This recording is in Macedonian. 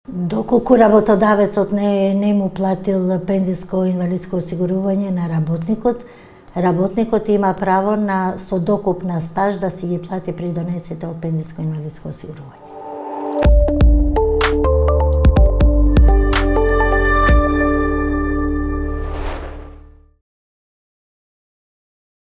Доколку работодавецот не му платил пензиско и инвалидско осигурување на работникот има право на со докуп на стаж да си ги плати придонесите од пензиско и инвалидско осигурување.